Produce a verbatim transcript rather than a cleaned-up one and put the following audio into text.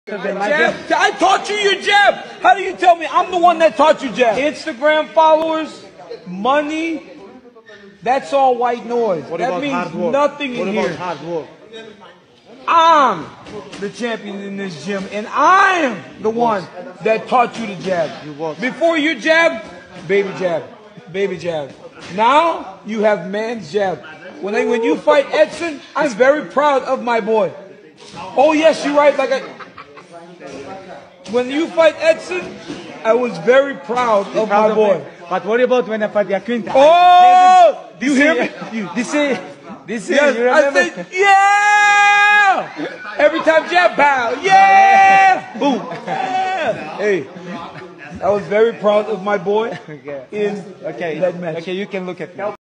Jab. I taught you your jab. How do you tell me I'm the one that taught you jab? Instagram followers, money, that's all white noise. What that means nothing what in about here. Hard work? I'm the champion in this gym, and I am the one that taught you the jab. Before you jab, baby jab, baby jab. Now you have man's jab. When I, when you fight Edson, I'm very proud of my boy. Oh yes, you're right. Like I, when you fight Edson, I was very proud of proud my of boy. me. But what about when I fight Yaquinta? Oh, do you hear me? This is, this is, Yes, you remember? I said, yeah! Every time jab, bow, yeah! Boom, yeah! Hey, I was very proud of my boy in okay. that match. Okay, you can look at me.